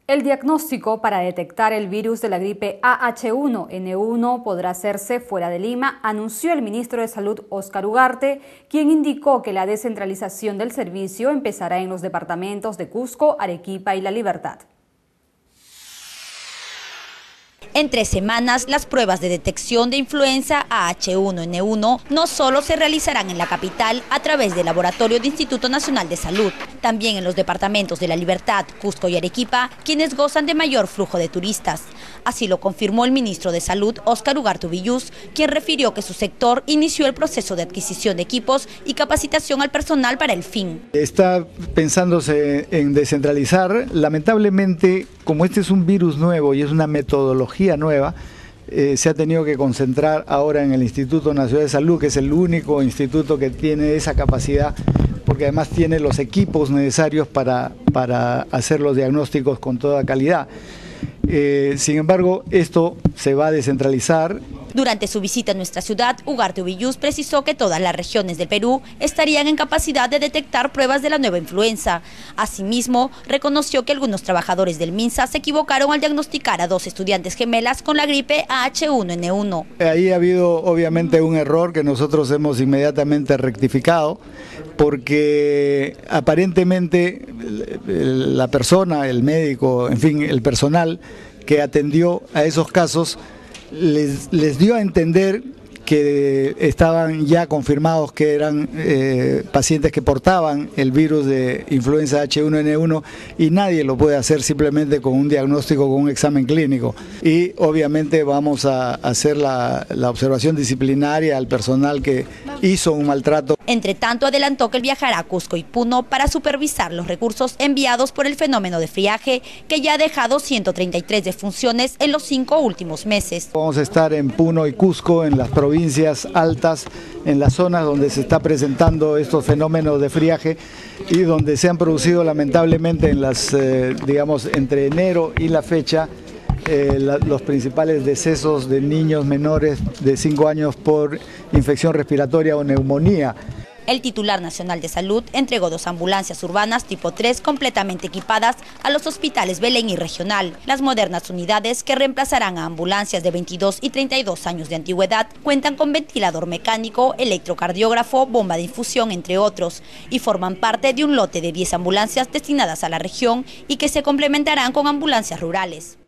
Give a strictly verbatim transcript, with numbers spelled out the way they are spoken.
El diagnóstico para detectar el virus de la gripe A H uno N uno podrá hacerse fuera de Lima, anunció el ministro de Salud Óscar Ugarte, quien indicó que la descentralización del servicio empezará en los departamentos de Cusco, Arequipa y La Libertad. En tres semanas, las pruebas de detección de influenza A H uno N uno no solo se realizarán en la capital a través del laboratorio del Instituto Nacional de Salud, también en los departamentos de La Libertad, Cusco y Arequipa, quienes gozan de mayor flujo de turistas. Así lo confirmó el ministro de Salud, Óscar Ugarte Ubillús, quien refirió que su sector inició el proceso de adquisición de equipos y capacitación al personal para el fin. Está pensándose en descentralizar. Lamentablemente, como este es un virus nuevo y es una metodología nueva, eh, se ha tenido que concentrar ahora en el Instituto Nacional de Salud, que es el único instituto que tiene esa capacidad, porque además tiene los equipos necesarios para, para hacer los diagnósticos con toda calidad. Eh, sin embargo, esto se va a descentralizar. Durante su visita a nuestra ciudad, Ugarte Ubillús precisó que todas las regiones del Perú estarían en capacidad de detectar pruebas de la nueva influenza. Asimismo, reconoció que algunos trabajadores del MINSA se equivocaron al diagnosticar a dos estudiantes gemelas con la gripe A H uno N uno. Ahí ha habido obviamente un error que nosotros hemos inmediatamente rectificado, porque aparentemente la persona, el médico, en fin, el personal que atendió a esos casos, Les, les dio a entender que estaban ya confirmados que eran eh, pacientes que portaban el virus de influenza H uno N uno y nadie lo puede hacer simplemente con un diagnóstico, con un examen clínico. Y obviamente vamos a hacer la, la observación disciplinaria al personal que hizo un maltrato. Entre tanto, adelantó que él viajará a Cusco y Puno para supervisar los recursos enviados por el fenómeno de friaje, que ya ha dejado ciento treinta y tres defunciones en los cinco últimos meses. Vamos a estar en Puno y Cusco, en las provincias altas, en las zonas donde se está presentando estos fenómenos de friaje y donde se han producido lamentablemente en las, eh, digamos, entre enero y la fecha, eh, la, los principales decesos de niños menores de cinco años por infección respiratoria o neumonía. El titular nacional de salud entregó dos ambulancias urbanas tipo tres completamente equipadas a los hospitales Belén y Regional. Las modernas unidades, que reemplazarán a ambulancias de veintidós y treinta y dos años de antigüedad, cuentan con ventilador mecánico, electrocardiógrafo, bomba de infusión, entre otros, y forman parte de un lote de diez ambulancias destinadas a la región y que se complementarán con ambulancias rurales.